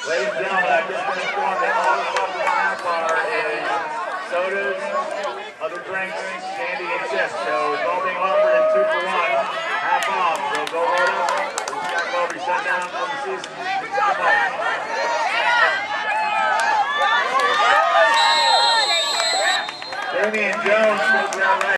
Ladies and gentlemen, I've just been informed that all the clubs in the half bar is sodas, other drinks, candy, and chips. So it's all being offered at 2 for 1, half off. So go load up. This guy will be shut down for the season. Damian Jones, right.